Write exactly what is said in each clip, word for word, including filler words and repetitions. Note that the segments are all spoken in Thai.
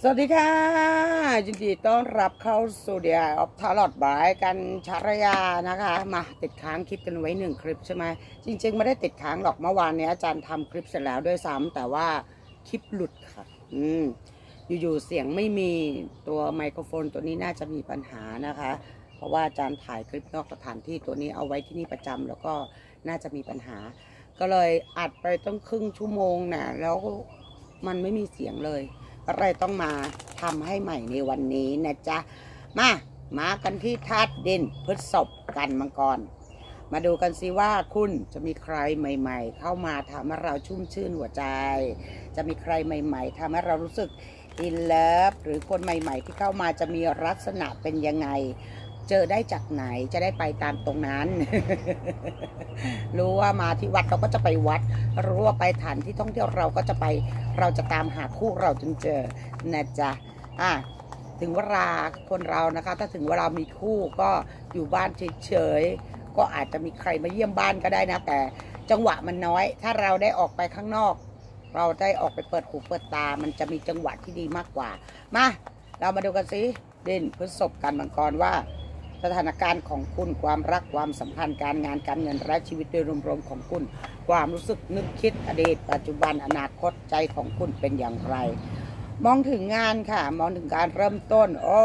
สวัสดีค่ะยินดีต้อนรับเข้าสู่เดียออฟทาร์ลอดบายกันชารยานะคะมาติดค้างคลิปกันไว้หนึ่งคลิปใช่ไหมจริงๆไม่ได้ติดค้างหรอกเมื่อวานนี้อาจารย์ทำคลิปเสร็จแล้วด้วยซ้ำแต่ว่าคลิปหลุดค่ะอืมอยู่ๆเสียงไม่มีตัวไมโครโฟนตัวนี้น่าจะมีปัญหานะคะเพราะว่าอาจารย์ถ่ายคลิปนอกสถานที่ตัวนี้เอาไว้ที่นี่ประจำแล้วก็น่าจะมีปัญหาก็เลยอัดไปต้องครึ่งชั่วโมงนะแล้วมันไม่มีเสียงเลยก็เลยต้องมาทำให้ใหม่ในวันนี้นะจ๊ะมามากันที่ธาตุดินพฤษภกันมังกรมาดูกันสิว่าคุณจะมีใครใหม่ๆเข้ามาทำให้เราชุ่มชื่นหัวใจจะมีใครใหม่ๆทำให้เรารู้สึกอินเลิฟหรือคนใหม่ๆที่เข้ามาจะมีลักษณะเป็นยังไงเจอได้จากไหนจะได้ไปตามตรงนั้น รู้ว่ามาที่วัดเราก็จะไปวัดรู้ว่าไปฐานที่ท่องเที่ยวเราก็จะไปเราจะตามหาคู่เราจนเจอนะจ๊ะอ่ะถึงเวลาคนเรานะคะถ้าถึงเวลามีคู่ก็อยู่บ้านเฉยๆก็อาจจะมีใครมาเยี่ยมบ้านก็ได้นะแต่จังหวะมันน้อยถ้าเราได้ออกไปข้างนอกเราได้ออกไปเปิดหูเปิดตามันจะมีจังหวะที่ดีมากกว่ามาเรามาดูกันสิเด่นพฤษภกันมังกรว่าสถานการณ์ของคุณความรักความสัมพันธ์การงานการเงินและชีวิตโดยรวมๆของคุณความรู้สึกนึกคิดอดีตปัจจุบันอนาคตใจของคุณเป็นอย่างไรมองถึงงานค่ะมองถึงการเริ่มต้นโอ้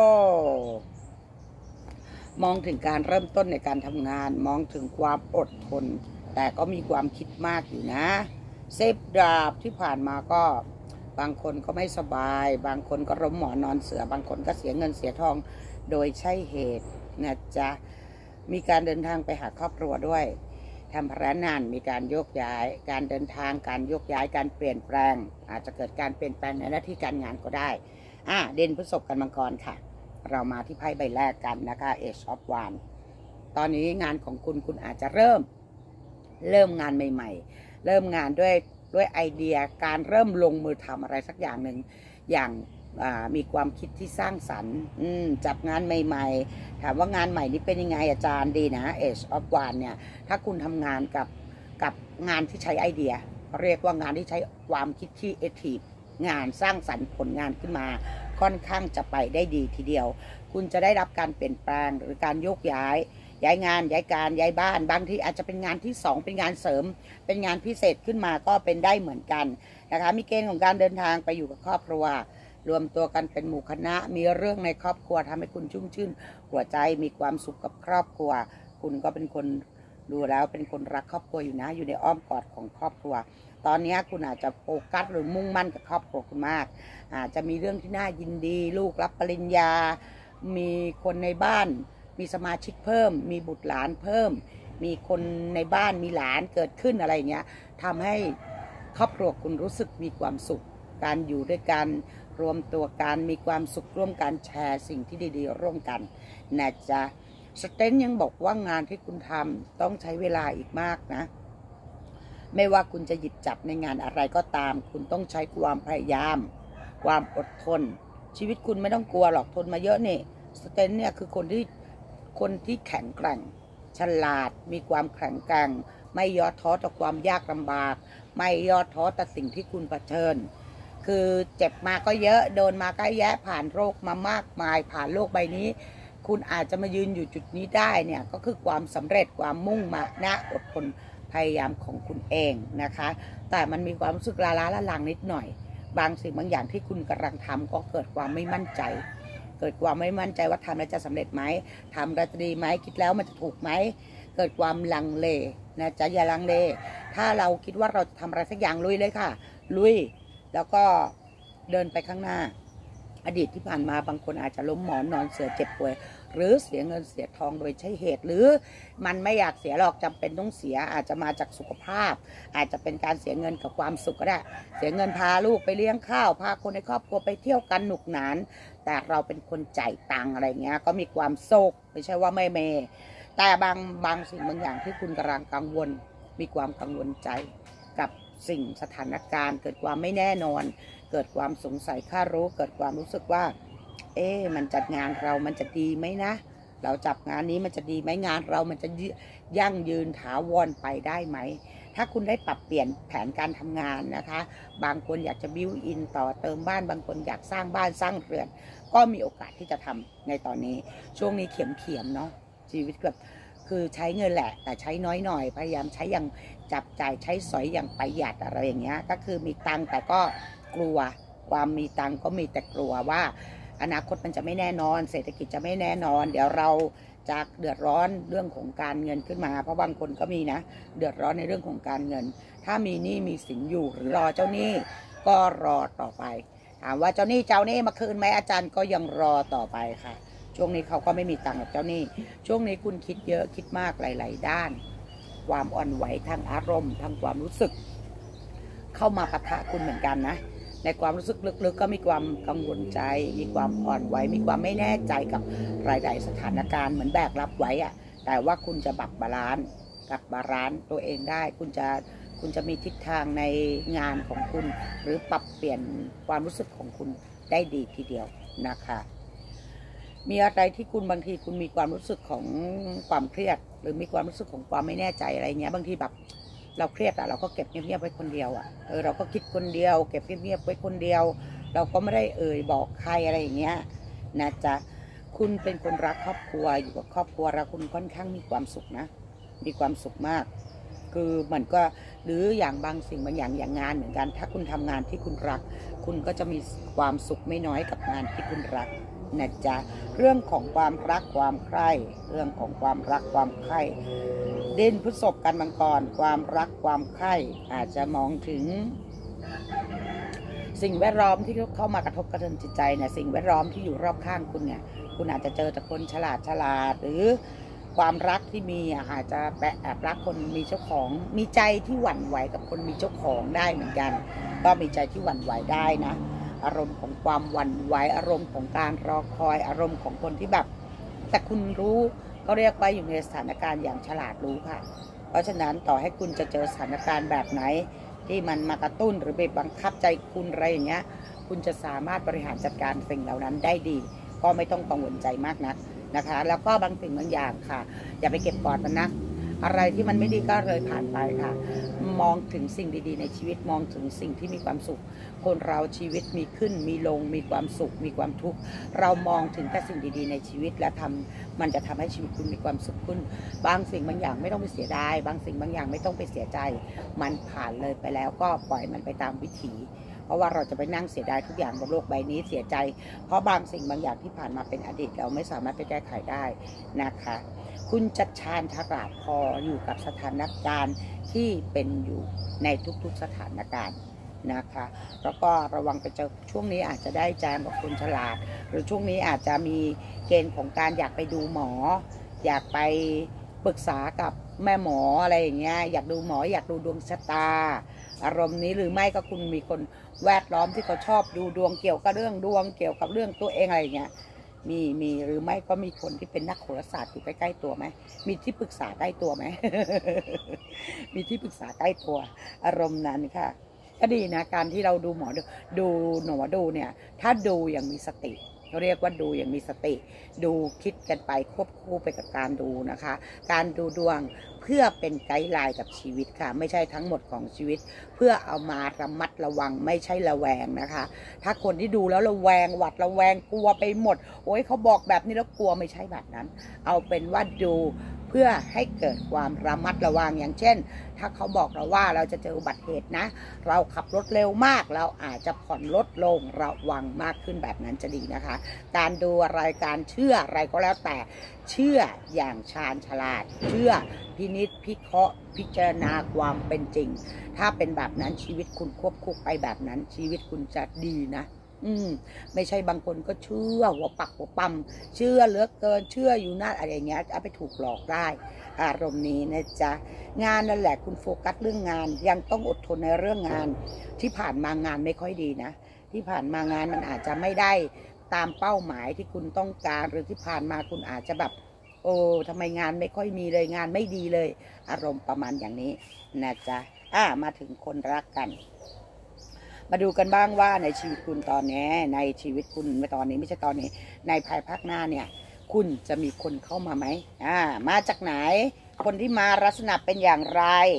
มองถึงการเริ่มต้นในการทำงานมองถึงความอดทนแต่ก็มีความคิดมากอยู่นะเซฟดาบที่ผ่านมาก็บางคนก็ไม่สบายบางคนก็ล้มหมอนนอนเสือบางคนก็เสียเงินเสียทองโดยใช่เหตุนะจ๊ะมีการเดินทางไปหาครอบครัวด้วยทำภาระนานมีการโยกย้ายการเดินทางการโยกย้ายการเปลี่ยนแปลงอาจจะเกิดการเปลี่ยนแปลงในหน้าที่การงานก็ได้อ่ะเด่นพฤษภกันมังกรค่ะเรามาที่ไพ่ใบแรกกันนะคะ Ace of Wands ตอนนี้งานของคุณคุณอาจจะเริ่มเริ่มงานใหม่ๆเริ่มงานด้วยด้วยไอเดียการเริ่มลงมือทำอะไรสักอย่างหนึ่งอย่างมีความคิดที่สร้างสรรค์จับงานใหม่ๆถามว่างานใหม่นี้เป็นยังไงอาจารย์ดีนะ Ace of Wands เนี่ยถ้าคุณทำงานกับกับงานที่ใช้ไอเดียเรียกว่างานที่ใช้ความคิดที่เอทีฟงานสร้างสรรค์ผลงานขึ้นมาค่อนข้างจะไปได้ดีทีเดียวคุณจะได้รับการเปลี่ยนแปลงหรือการโยกย้ายย้ายงานย้ายการย้ายบ้านบางทีอาจจะเป็นงานที่สองเป็นงานเสริมเป็นงานพิเศษขึ้นมาก็เป็นได้เหมือนกันนะคะมีเกณฑ์ของการเดินทางไปอยู่กับครอบครัวรวมตัวกันเป็นหมู่คณะมีเรื่องในครอบครัวทำให้คุณชุ่มชื่นหัวใจมีความสุขกับครอบครัวคุณก็เป็นคนดูแล้วเป็นคนรักครอบครัวอยู่นะอยู่ในอ้อมกอดของครอบครัวตอนนี้คุณอาจจะโฟกัสหรือมุ่งมั่นกับครอบครัวคุณมากอาจจะมีเรื่องที่น่ายินดีลูกรับปริญญามีคนในบ้านมีสมาชิกเพิ่มมีบุตรหลานเพิ่มมีคนในบ้านมีหลานเกิดขึ้นอะไรเงี้ยทำให้ครอบครัวคุณรู้สึกมีความสุขการอยู่ด้วยกันรวมตัวกันมีความสุขร่วมกันแชร์สิ่งที่ดีๆร่วมกันนะจ๊ะสเตนยังบอกว่างานที่คุณทำต้องใช้เวลาอีกมากนะไม่ว่าคุณจะหยิบจับในงานอะไรก็ตามคุณต้องใช้ความพยายามความอดทนชีวิตคุณไม่ต้องกลัวหรอกทนมาเยอะนี่สเตนเนี่ยคือคนที่คนที่แข็งแกร่งฉลาดมีความแข็งแกร่งไม่ย่อท้อต่อความยากลำบากไม่ย่อท้อต่อสิ่งที่คุณเผชิญคือเจ็บมาก็เยอะโดนมาก็แย่ผ่านโรคมามากมายผ่านโลกใบนี้คุณอาจจะมายืนอยู่จุดนี้ได้เนี่ยก็คือความสำเร็จความมุ่งมานะอดทนพยายามของคุณเองนะคะแต่มันมีความรู้สึกล้าล้าละลังนิดหน่อยบางสิ่งบางอย่างที่คุณกำลังทำก็เกิดความไม่มั่นใจเกิดความไม่มั่นใจว่าทำแล้วจะสำเร็จไหมทำแล้วจะดีไหมคิดแล้วมันจะถูกไหมเกิดความลังเลนะจ๊ะอย่าลังเลถ้าเราคิดว่าเราจะทำอะไรสักอย่างลุยเลยค่ะลุยแล้วก็เดินไปข้างหน้าอดีตที่ผ่านมาบางคนอาจจะล้มหมอนนอนเสือเจ็บป่วยหรือเสียเงินเสียทองโดยใช่เหตุหรือมันไม่อยากเสียหรอกจำเป็นต้องเสียอาจจะมาจากสุขภาพอาจจะเป็นการเสียเงินกับความสุขก็ได้เสียเงินพาลูกไปเลี้ยงข้าวพาคนในครอบครัวไปเที่ยวกันหนุกหนานแต่เราเป็นคนจ่ายตังอะไรเงี้ยก็มีความโศกไม่ใช่ว่าไม่เมแต่บางบางสิ่งบางอย่างที่คุณกำลังกังวลมีความกังวลใจกับสิ่งสถานการณ์เกิดความไม่แน่นอนเกิดความสงสัยข้ารู้เกิดความรู้สึกว่าเอ๊ะมันจัดงานเรามันจะดีไหมนะเราจับงานนี้มันจะดีไหมงานเรามันจะยั่งยืนถาวรไปได้ไหมถ้าคุณได้ปรับเปลี่ยนแผนการทำงานนะคะบางคนอยากจะบิวอินต่อเติมบ้านบางคนอยากสร้างบ้านสร้างเรือนก็มีโอกาสที่จะทำในตอนนี้ช่วงนี้เขียมๆเนาะชีวิตแบบคือใช้เงินแหละแต่ใช้น้อยหน่อยพยายามใช้อย่างจับจ่ายใช้สอยอย่างประหยัดอะไรอย่างเงี้ยก็คือมีตังแต่ก็กลัวความมีตังก็มีแต่กลัวว่าอนาคตมันจะไม่แน่นอนเศรษฐกิจจะไม่แน่นอนเดี๋ยวเราจะเดือดร้อนเรื่องของการเงินขึ้นมาเพราะบางคนก็มีนะเดือดร้อนในเรื่องของการเงินถ้ามีหนี้มีสินอยู่หรือรอเจ้าหนี้ก็รอต่อไปถามว่าเจ้าหนี้เจ้าหนี้มาคืนไหมอาจารย์ก็ยังรอต่อไปค่ะช่วงนี้เขาก็ไม่มีตังค์กับเจ้าหนี้ช่วงนี้คุณคิดเยอะคิดมากหลายๆด้านความอ่อนไหวทางอารมณ์ทางความรู้สึกเข้ามาปะทะคุณเหมือนกันนะในความรู้สึกลึกๆก็มีความกังวลใจมีความอ่อนไหวมีความไม่แน่ใจกับรายได้สถานการณ์เหมือนแบกรับไว้อะแต่ว่าคุณจะปรับบาลานซ์กับบาลานซ์ตัวเองได้คุณจะคุณจะมีทิศทางในงานของคุณหรือปรับเปลี่ยนความรู้สึกของคุณได้ดีทีเดียวนะคะมีอะไรที่คุณบางทีคุณมีความรู้สึกของความเครียดหรือมีความรู้สึกของความไม่แน่ใจอะไรเงี้ยบางทีแบบเราเครียดอะเราก็เก็บเงียบๆไว้คนเดียวอะเออเราก็คิดคนเดียวเก็บเงียบๆไว้คนเดียวเราก็ไม่ได้เอ่ยบอกใครอะไรอย่างเงี้ยนะจ๊ะคุณเป็นคนรักครอบครัวอยู่กับครอบครัวเราคุณค่อนข้างมีความสุขนะมีความสุขมากคือมันก็หรืออย่างบางสิ่งบางอย่างอย่างงานเหมือนกันถ้าคุณทำงานที่คุณรักคุณก็จะมีความสุขไม่น้อยกับงานที่คุณรักนะจ๊ะเรื่องของความรักความใคร่เรื่องของความรักความใคร่เด่นพฤษภกันมังกรความรักความใคร่อาจจะมองถึงสิ่งแวดล้อมที่เข้ามากระทบกระเทือนจิตใจเนี่ยสิ่งแวดล้อมที่อยู่รอบข้างคุณเนี่ยคุณอาจจะเจอแต่คนฉลาดฉลาดหรือความรักที่มีอาจจะแอบรักคนมีเจ้าของมีใจที่หวั่นไหวกับคนมีเจ้าของได้เหมือนกันก็มีใจที่หวั่นไหวได้นะอารมณ์ของความหวั่นไหวอารมณ์ของการรอคอยอารมณ์ของคนที่แบบแต่คุณรู้ก็เรียกว่าอยู่ในสถานการณ์อย่างฉลาดรู้ค่ะเพราะฉะนั้นต่อให้คุณจะเจอสถานการณ์แบบไหนที่มันมากระตุ้นหรือไปบังคับใจคุณอะไรอย่างเงี้ยคุณจะสามารถบริหารจัดการสิ่งเหล่านั้นได้ดีก็ไม่ต้องกังวลใจมากนักนะคะแล้วก็บางสิ่งบางอย่างค่ะอย่าไปเก็บกดมันนะอะไรที่มันไม่ดีก็เลยผ่านไปค่ะมองถึงสิ่งดีๆในชีวิตมองถึงสิ่งที่มีความสุขคนเราชีวิตมีขึ้นมีลงมีความสุขมีความทุกข์เรามองถึงแต่สิ่งดีๆในชีวิตและทำมันจะทำให้ชีวิตคุณมีความสุขขึ้นบางสิ่งบางอย่างไม่ต้องไปเสียดายบางสิ่งบางอย่างไม่ต้องไปเสียใจมันผ่านเลยไปแล้วก็ปล่อยมันไปตามวิถีเพราะว่าเราจะไปนั่งเสียดายทุกอย่างบนโลกใบนี้เสียใจเพราะบางสิ่งบางอย่างที่ผ่านมาเป็นอดีตเราไม่สามารถไปแก้ไขได้นะคะคุณจัดชาญฉลาดพออยู่กับสถานการณ์ที่เป็นอยู่ในทุกๆสถานการณ์นะคะแล้วก็ระวังไปเจอช่วงนี้อาจจะได้แจมกับคนฉลาดหรือช่วงนี้อาจจะมีเกณฑ์ของการอยากไปดูหมออยากไปปรึกษากับแม่หมออะไรอย่างเงี้ยอยากดูหมออยากดูดวงชะตาอารมณ์นี้หรือไม่ก็คุณมีคนแวดล้อมที่เขาชอบดูดวงเกี่ยวกับเรื่องดวงเกี่ยวกับเรื่องตัวเองอะไรอย่างเงี้ยมีมีหรือไม่ก็มีคนที่เป็นนักโหราศาสตร์อยู่ใกล้ๆตัวไหมมีที่ปรึกษาใกล้ตัวไหม มีที่ปรึกษาใกล้ตัวอารมณ์นั้นค่ะก็ดีนะการที่เราดูหมอดูดูหนอดูเนี่ยถ้าดูอย่างมีสติเขาเรียกว่าดูอย่างมีสติดูคิดกันไปควบคู่ไปกับการดูนะคะการดูดวงเพื่อเป็นไกด์ไลน์กับชีวิตค่ะไม่ใช่ทั้งหมดของชีวิตเพื่อเอามาระมัดระวังไม่ใช่ระแวงนะคะถ้าคนที่ดูแล้วระแวงหวัดระแวงกลัวไปหมดโอ้ยเขาบอกแบบนี้แล้วกลัวไม่ใช่แบบนั้นเอาเป็นว่าดูเพื่อให้เกิดความระมัดระวังอย่างเช่นถ้าเขาบอกเราว่าเราจะเจออุบัติเหตุนะเราขับรถเร็วมากเราอาจจะผ่อนลดลงระวังมากขึ้นแบบนั้นจะดีนะคะการดูอะไรการเชื่ออะไรก็แล้วแต่เชื่ออย่างชาญฉลาดเชื่อพินิจพิเคราะห์พิจารณาความเป็นจริงถ้าเป็นแบบนั้นชีวิตคุณควบคุมไปแบบนั้นชีวิตคุณจะดีนะอืมไม่ใช่บางคนก็เชื่อหัวปักหัวปั๊มเชื่อเหลือเกินเชื่ออยู่นั่นอะไรอย่างเงี้ยเอาไปถูกหลอกได้อารมณ์นี้นะจ๊ะงานนั่นแหละคุณโฟกัสเรื่องงานยังต้องอดทนในเรื่องงานที่ผ่านมางานไม่ค่อยดีนะที่ผ่านมางานมันอาจจะไม่ได้ตามเป้าหมายที่คุณต้องการหรือที่ผ่านมาคุณอาจจะแบบโอ้ทำไมงานไม่ค่อยมีเลยงานไม่ดีเลยอารมณ์ประมาณอย่างนี้นะจ๊ะอ่ามาถึงคนรักกันมาดูกันบ้างว่าในชีวิตคุณตอนนี้ในชีวิตคุณไม่ตอนนี้ไม่ใช่ตอนนี้ในภายภาคหน้าเนี่ยคุณจะมีคนเข้ามาไหมอ่ามาจากไหนคนที่มาลักษณะเป็นอย่างไร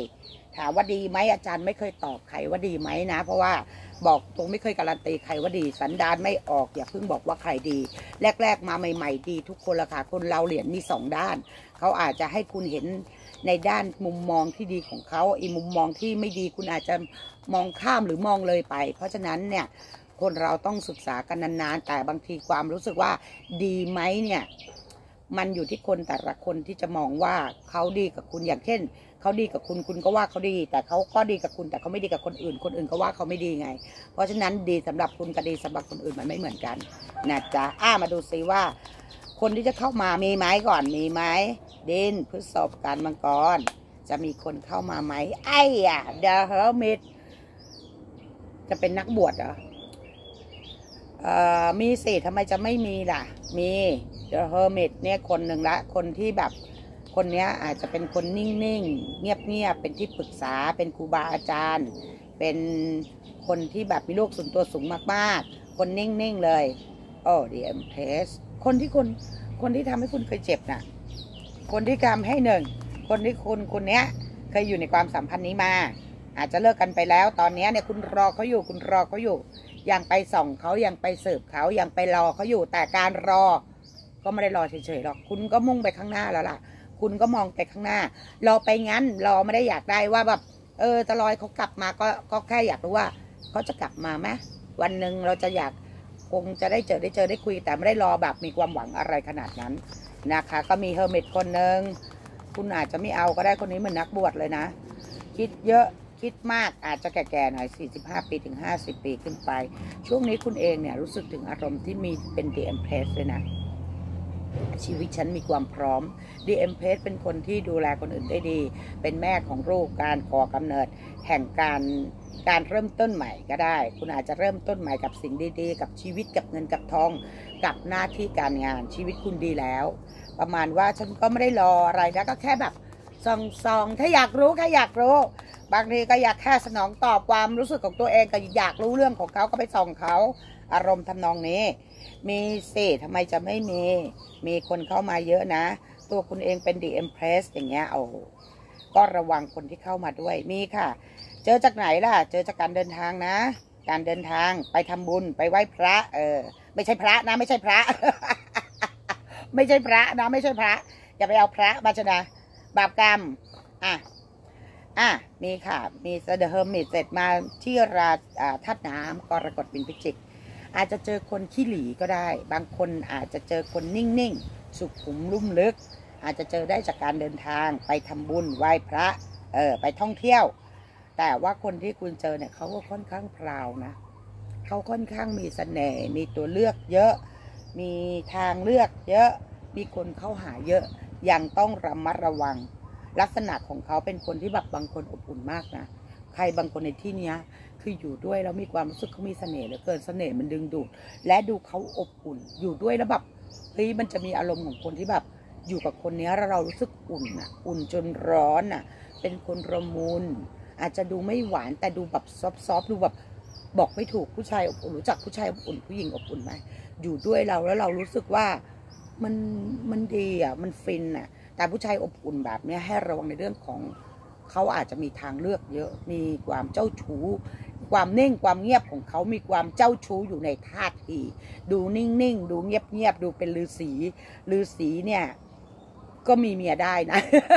ถามว่าดีไหมอาจารย์ไม่เคยตอบใครว่าดีไหมนะเพราะว่าบอกตรงไม่เคยการันตีใครว่าดีสันดานไม่ออกอย่าเพิ่งบอกว่าใครดีแรกๆมาใหม่ๆดีทุกคนละค่ะคนเราเหรียญมีสองด้านเขาอาจจะให้คุณเห็นในด้านมุมมองที่ดีของเขาอีมุมมองที่ไม่ดีคุณอาจจะมองข้ามหรือมองเลยไปเพราะฉะนั้นเนี่ยคนเราต้องศึกษากันนานๆแต่บางทีความรู้สึกว่าดีไหมเนี่ยมันอยู่ที่คนแต่ละคนที่จะมองว่าเขาดีกับคุณอย่างเช่นเขาดีกับคุณคุณก็ว่าเขาดีแต่เขาก็ดีกับคุณแต่เขาไม่ดีกับคนอื่นคนอื่นก็ว่าเขาไม่ดีไงเพราะฉะนั้นดีสำหรับคุณกับดีสำหรับคนอื่นมันไม่เหมือนกันนะจ๊ะอ้ามาดูซิว่าคนที่จะเข้ามามีไหมก่อนมีไหมดินพฤษภกันมังกรจะมีคนเข้ามาไหมไอ้อะเดอะเฮอร์มิตจะเป็นนักบวชเหรอเอ่อมีสิทำไมจะไม่มีล่ะมีเดอะเฮอร์มิตเนี่ยคนหนึ่งละคนที่แบบคนนี้อาจจะเป็นคนนิ่งๆเงียบๆเป็นที่ปรึกษาเป็นครูบาอาจารย์เป็นคนที่แบบมีโลกส่วนตัวสูงมากๆคนนิ่งๆเลยโอ้ดีเอ็มเพสคนที่คนคนที่ทำให้คุณเคยเจ็บน่ะคนที่ทำให้หนึ่งคนที่คุณคนเนี้ยเคยอยู่ในความสัมพันธ์นี้มาอาจจะเลิกกันไปแล้วตอนนี้เนี่ยคุณรอเขาอยู่คุณรอเขาอยู่ยังไปส่องเขายังไปสืบเขายังไปรอเขาอยู่แต่การรอก็ไม่ได้รอเฉยๆหรอกคุณก็มุ่งไปข้างหน้าแล้วล่ะคุณก็มองไปข้างหน้ารอไปงั้นรอไม่ได้อยากได้ว่าแบบเออตะลอยเขากลับมาก็ก็แค่อยากรู้ว่าเขาจะกลับมาไหมวันหนึ่งเราจะอยากคงจะได้เจอได้เจอได้คุยแต่ไม่ได้รอแบบมีความหวังอะไรขนาดนั้นนะคะก็มีเฮอร์มิตคนหนึ่งคุณอาจจะไม่เอาก็ได้คนนี้เหมือนนักบวชเลยนะคิดเยอะคิดมากอาจจะแก่ๆหน่อยสี่สิบห้าปีถึงห้าสิบปีขึ้นไปช่วงนี้คุณเองเนี่ยรู้สึกถึงอารมณ์ที่มีเป็น ดี เอ็ม เพส เลยนะชีวิตฉันมีความพร้อม ดี เอ็ม เพส เป็นคนที่ดูแลคนอื่นได้ดีเป็นแม่ของลูกการก่อกำเนิดแห่งการการเริ่มต้นใหม่ก็ได้คุณอาจจะเริ่มต้นใหม่กับสิ่งดีๆกับชีวิตกับเงินกับทองกับหน้าที่การงานชีวิตคุณดีแล้วประมาณว่าฉันก็ไม่ได้รออะไรนะก็แค่แบบซองซองถ้าอยากรู้แค่อยากรู้บางทีก็อยากแค่สนองตอบความรู้สึกของตัวเองก็อยากรู้เรื่องของเขาก็ไปส่องเขาอารมณ์ทำนองนี้มีสิทำไมจะไม่มีมีคนเข้ามาเยอะนะตัวคุณเองเป็น ดี เอ็ม เพส อย่างเงี้ยโอ้ก็ระวังคนที่เข้ามาด้วยมีค่ะเจอจากไหนล่ะเจอจากการเดินทางนะการเดินทางไปทำบุญไปไหว้พระเออไม่ใช่พระนะไม่ใช่พระ ไม่ใช่พระนะไม่ใช่พระอย่าไปเอาพระมาชนะบาปกรรมอ่ะอ่ะมีค่ะมีเดอะเฮอร์มิตเสร็จมาที่ราธาตุน้ำกรกฎเป็นพิจิกอาจจะเจอคนขี้หลีก็ได้บางคนอาจจะเจอคนนิ่งๆสุขุมลุ่มลึกอาจจะเจอได้จากการเดินทางไปทำบุญไหว้พระเออไปท่องเที่ยวแต่ว่าคนที่คุณเจอเนี่ยเขาก็ค่อนข้างพราวนะเขาค่อนข้างมีเสน่ห์มีตัวเลือกเยอะมีทางเลือกเยอะมีคนเข้าหาเยอะยังต้องระมัดระวังลักษณะของเขาเป็นคนที่แบบบางคนอบอุ่นมากนะใครบางคนในที่นี้คืออยู่ด้วยแล้วมีความรู้สึกเขามีเสน่ห์เหลือเกินเสน่ห์มันดึงดูดและดูเขาอบอุ่นอยู่ด้วยแล้วแบบเฮ้ยมันจะมีอารมณ์ของคนที่แบบอยู่กับคนนี้แล้วเรารู้สึกอุ่นอ่ะอุ่นจนร้อนอ่ะเป็นคนระมุนอาจจะดูไม่หวานแต่ดูแบบซอฟๆดูแบบบอกไม่ถูกผู้ชายอบอุ่นรู้จักผู้ชายอบอุ่นผู้หญิงอบอุ่นไหมอยู่ด้วยเราแล้วเรารู้สึกว่ามันมันดีอ่ะมันฟินอ่ะแต่ผู้ชายอบอุ่นแบบนี้ให้ระวังในเรื่องของเขาอาจจะมีทางเลือกเยอะมีความเจ้าชู้ความนิ่งความเงียบของเขามีความเจ้าชู้อยู่ในท่าทีดูนิ่งๆดูเงียบๆดูเป็นฤาษีฤาษีเนี่ยก็มีเมียได้นะ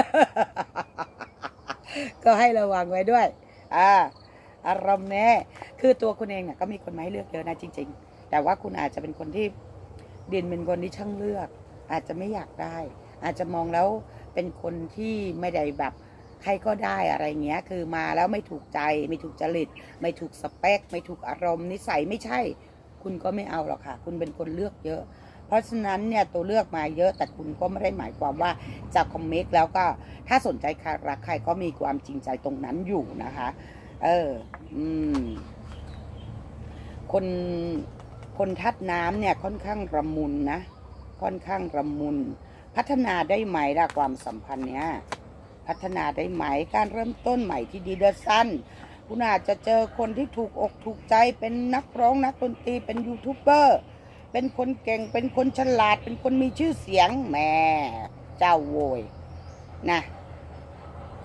ก็ให้ระวังไว้ด้วยอ่าอารมณ์แน่คือตัวคุณเองเนี่ยก็มีคนมาให้เลือกเยอะนะจริงๆแต่ว่าคุณอาจจะเป็นคนที่ดินเป็นคนที่ช่างเลือกอาจจะไม่อยากได้อาจจะมองแล้วเป็นคนที่ไม่ได้แบบใครก็ได้อะไรเงี้ยคือมาแล้วไม่ถูกใจไม่ถูกจริตไม่ถูกสเปคไม่ถูกอารมณ์นิสัยไม่ใช่คุณก็ไม่เอาหรอกค่ะคุณเป็นคนเลือกเยอะเพราะฉะนั้นเนี่ยตัวเลือกมาเยอะแต่คุณก็ไม่ได้หมายความว่าจะคอมเมนต์แล้วก็ถ้าสนใจใครรักใครก็มีความจริงใจตรงนั้นอยู่นะคะเอออืมคนคนทัดน้ำเนี่ยค่อนข้างระมุนนะค่อนข้างระมุนพัฒนาได้ไหมล่ะความสัมพันธ์เนี้ยพัฒนาได้ไหมการเริ่มต้นใหม่ที่ดีเดอร์ซันคุณอาจจะเจอคนที่ถูกอกถูกใจเป็นนักร้องนักดนตรีเป็นยูทูบเบอร์เป็นคนเก่งเป็นคนฉลาดเป็นคนมีชื่อเสียงแม่เจ้าโวยนะค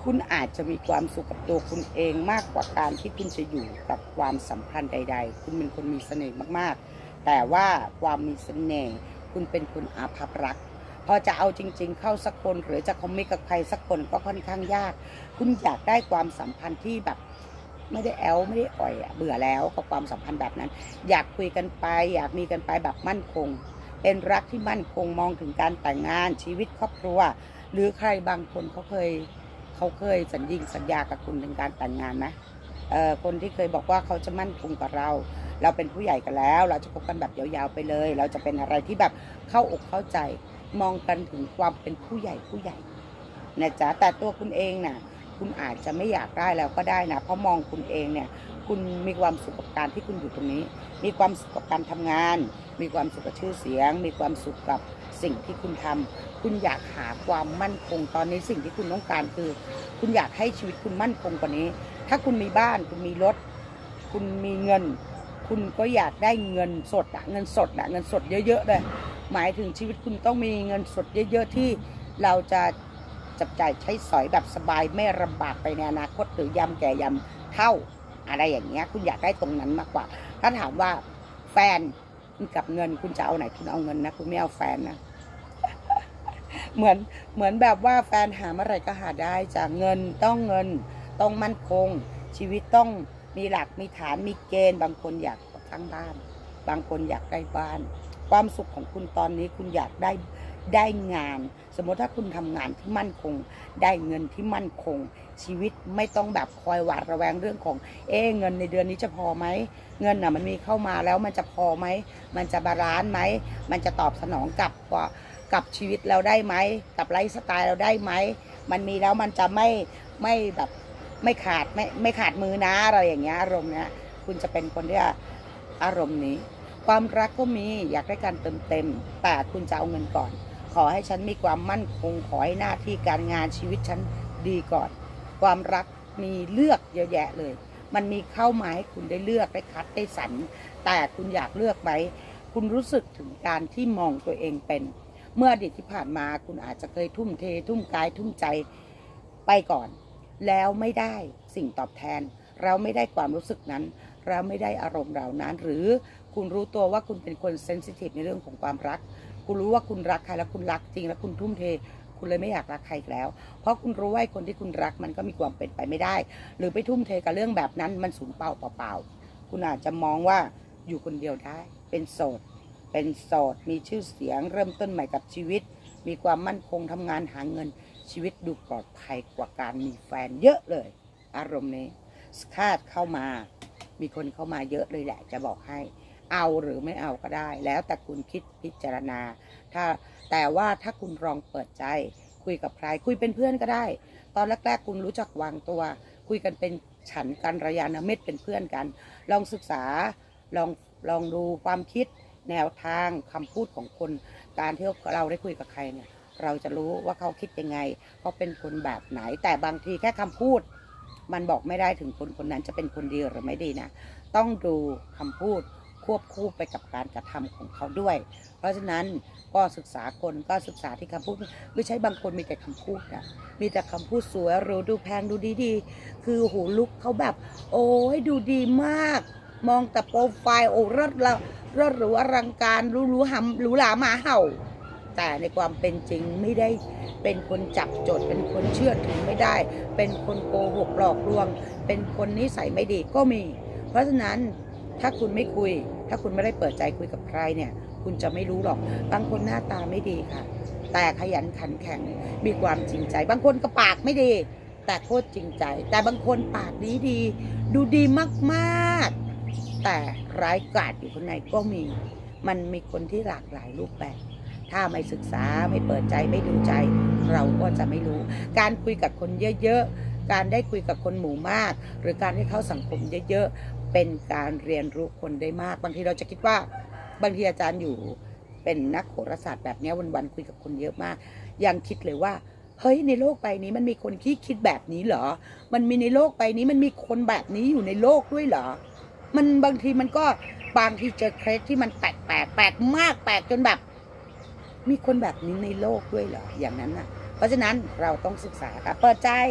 คุณอาจจะมีความสุขกับตัวคุณเองมากกว่าการที่คุณจะอยู่กับความสัมพันธ์ใดๆคุณเป็นคนมีเสน่ห์มากๆแต่ว่าความมีเสน่ห์คุณเป็นคนอาภัพรักพอจะเอาจริงๆเข้าสักคนหรือจะคอมมิตกับใครสักคนก็ค่อนข้างยากคุณอยากได้ความสัมพันธ์ที่แบบไม่ได้แอลไม่ได้อ่อยเบื่อแล้วกับความสัมพันธ์แบบนั้นอยากคุยกันไปอยากมีกันไปแบบมั่นคงเป็นรักที่มั่นคงมองถึงการแต่งงานชีวิตครอบครัวหรือใครบางคนเขาเคยเขาเคยสัญญิงสัญญากับคุณถึงการแต่งงานไหมเอ่อคนที่เคยบอกว่าเขาจะมั่นคงกับเราเราเป็นผู้ใหญ่กันแล้วเราจะคบกันแบบยาวๆไปเลยเราจะเป็นอะไรที่แบบเข้าอกเข้าใจมองกันถึงความเป็นผู้ใหญ่ผู้ใหญ่นะจ๊ะแต่ตัวคุณเองน่ะคุณอาจจะไม่อยากได้แล้วก็ได้นะเพราะมองคุณเองเนี่ยคุณมีความสุขกับการที่คุณอยู่ตรงนี้มีความสุขกับการทำงานมีความสุขกับชื่อเสียงมีความสุขกับสิ่งที่คุณทำคุณอยากหาความมั่นคงตอนนี้สิ่งที่คุณต้องการคือคุณอยากให้ชีวิตคุณมั่นคงกว่านี้ถ้าคุณมีบ้านคุณมีรถคุณมีเงินคุณก็อยากได้เงินสดอะเงินสดอะเงินสดเยอะๆเลยหมายถึงชีวิตคุณต้องมีเงินสดเยอะๆที่เราจะจับจ่ายใช้สอยแบบสบายไม่ลำบากไปในอนาคตหรือยำแก่ยำเท่าอะไรอย่างเงี้ยคุณอยากได้ตรงนั้นมากกว่าถ้าถามว่าแฟนกับเงินคุณจะเอาไหนคุณเอาเงินนะคุณไม่เอาแฟนนะเหมือนเหมือนแบบว่าแฟนหาเมื่อไรก็หาได้จากเงินต้องเงินต้องมั่นคงชีวิตต้องมีหลักมีฐานมีเกณฑ์บางคนอยากสร้างบ้านบางคนอยากได้บ้านความสุขของคุณตอนนี้คุณอยากได้ได้งานสมมติถ้าคุณทำงานที่มั่นคงได้เงินที่มั่นคงชีวิตไม่ต้องแบบคอยหวาดระแวงเรื่องของเอ๊ะเงินในเดือนนี้จะพอไหมเงินน่ะมันมีเข้ามาแล้วมันจะพอไหมมันจะบาลานซ์ไหมมันจะตอบสนองกับกว่ากับชีวิตเราได้ไหมกับไลฟ์สไตล์เราได้ไหมมันมีแล้วมันจะไม่ไม่แบบไม่ขาดไม่ไม่ขาดมือนะอะไรอย่างเงี้ยอารมณ์เนี้ยคุณจะเป็นคนที่อารมณ์นี้ความรักก็มีอยากได้การเติมเต็มแต่คุณจะเอาเงินก่อนขอให้ฉันมีความมั่นคงขอให้หน้าที่การงานชีวิตฉันดีก่อนความรักมีเลือกเยอะแยะเลยมันมีเข้ามาให้คุณได้เลือกได้คัดได้สรรแต่คุณอยากเลือกไหมคุณรู้สึกถึงการที่มองตัวเองเป็นเมื่ออดีตที่ผ่านมาคุณอาจจะเคยทุ่มเททุ่มกายทุ่มใจไปก่อนแล้วไม่ได้สิ่งตอบแทนเราไม่ได้ความรู้สึกนั้นเราไม่ได้อารมณ์เหล่านั้นหรือคุณรู้ตัวว่าคุณเป็นคนเซนซิทีฟในเรื่องของความรักคุณรู้ว่าคุณรักใครแล้วคุณรักจริงแล้วคุณทุ่มเทคุณเลยไม่อยากรักใครอีกแล้วเพราะคุณรู้ว่าคนที่คุณรักมันก็มีความเป็นไปไม่ได้หรือไปทุ่มเทกับเรื่องแบบนั้นมันสูญเปล่าเปล่าๆคุณอาจจะมองว่าอยู่คนเดียวได้เป็นโสดเป็นโสดมีชื่อเสียงเริ่มต้นใหม่กับชีวิตมีความมั่นคงทำงานหาเงินชีวิตดูปลอดภัยกว่าการมีแฟนเยอะเลยอารมณ์นี้คาดเข้ามามีคนเข้ามาเยอะเลยแหละจะบอกให้เอาหรือไม่เอาก็ได้แล้วแต่คุณคิดพิจารณาถ้าแต่ว่าถ้าคุณลองเปิดใจคุยกับใครคุยเป็นเพื่อนก็ได้ตอนแรกๆคุณรู้จักวางตัวคุยกันเป็นฉันกันระยะมิตรเป็นเพื่อนกันลองศึกษาลองลองดูความคิดแนวทางคำพูดของคนการที่เราได้คุยกับใครเนี่ยเราจะรู้ว่าเขาคิดยังไงเขาเป็นคนแบบไหนแต่บางทีแค่คำพูดมันบอกไม่ได้ถึงคนคนนั้นจะเป็นคนดีหรือไม่ดีนะต้องดูคำพูดควบคู่ไปกับการกระทำของเขาด้วยเพราะฉะนั้นก็ศึกษาคนก็ศึกษาที่คำพูดไม่ใช่บางคนมีแต่คำพูดนะมีแต่คำพูดสวยหรูดูแพงดูดีๆคือหูลุกเขาแบบโอ้ยดูดีมากมองแต่โปรไฟล์โอ้รถละรถหรูอลังการรู้รู้หำรู้หลามาเห่าแต่ในความเป็นจริงไม่ได้เป็นคนจับจดเป็นคนเชื่อถือไม่ได้เป็นคนโกหกหลอกลวงเป็นคนนิสัยไม่ดีก็มีเพราะฉะนั้นถ้าคุณไม่คุยถ้าคุณไม่ได้เปิดใจคุยกับใครเนี่ยคุณจะไม่รู้หรอกบางคนหน้าตาไม่ดีค่ะแต่ขยันขันแข็งมีความจริงใจบางคนก็ปากไม่ดีแต่โคตรจริงใจแต่บางคนปากดีดีดูดีมากๆแต่ร้ายกาจอยู่ข้างในก็มีมันมีคนที่หลากหลายรูปแบบถ้าไม่ศึกษาไม่เปิดใจไม่ดูใจเราก็จะไม่รู้การคุยกับคนเยอะๆการได้คุยกับคนหมู่มากหรือการได้เข้าสังคมเยอะๆเป็นการเรียนรู้คนได้มากบางทีเราจะคิดว่าบางทีอาจารย์อยู่เป็นนักโหราศาสตร์แบบนี้วันๆคุยกับคนเยอะมากยังคิดเลยว่าเฮ้ยในโลกใบนี้มันมีคนที่คิดแบบนี้เหรอมันมีในโลกใบนี้มันมีคนแบบนี้อยู่ในโลกด้วยเหรอมันบางทีมันก็บางทีเจอเคสที่มันแปลกแปลกแปลกมากแปลกจนแบบมีคนแบบนี้ในโลกด้วยเหรออย่างนั้นน่ะเพราะฉะนั้นเราต้องศึกษาค่ะเปิดใจ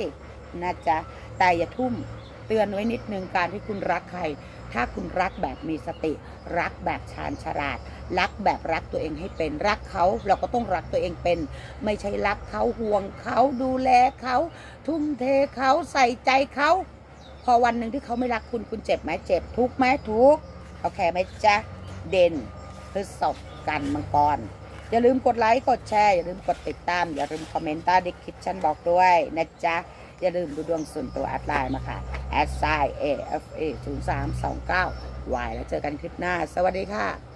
นะจ๊ะแต่อย่าทุ่มเตือนไว้นิดนึงการที่คุณรักใครถ้าคุณรักแบบมีสติรักแบบชาญฉลาดรักแบบรักตัวเองให้เป็นรักเขาเราก็ต้องรักตัวเองเป็นไม่ใช่รักเขาห่วงเขาดูแลเขาทุ่มเทเขาใส่ใจเขาพอวันหนึ่งที่เขาไม่รักคุณคุณเจ็บไหมเจ็บทุกไหมทุกโอเคไหมจ๊ะเด่นพฤษภกันมังกรอย่าลืมกดไลค์กดแชร์อย่าลืมกดติดตามอย่าลืมคอมเมนต์ใต้ดิคลิปฉันบอกด้วยนะจ๊ะอย่าลืมดูดวงส่วนตัวแอดไลน์มาค่ะแอดไซน์ เอ เอฟ เอ ศูนย์ สาม สอง เก้า วายแล้วเจอกันคลิปหน้าสวัสดีค่ะ